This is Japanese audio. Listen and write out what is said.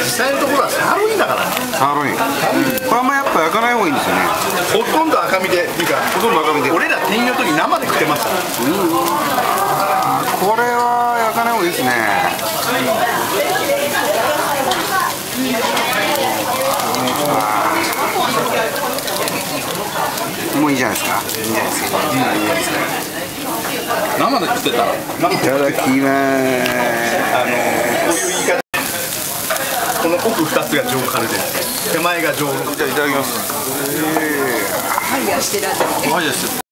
際のところはサーロインだからね。 サーロイン、これあんまやっぱ焼かない方がいいんですよね。 ほとんど赤身でっていうか、 ほとんど赤身で。 俺ら店員の時生で食ってました。 これは焼かない方がいいですね。もういいじゃないですか。いいんじゃないですか。 いいですね。生で食ってたら。 いただきまーす。 この奥2つが上カルで、手前が上ロ。 じゃあいただきます。 ファイヤーしてらっしゃる。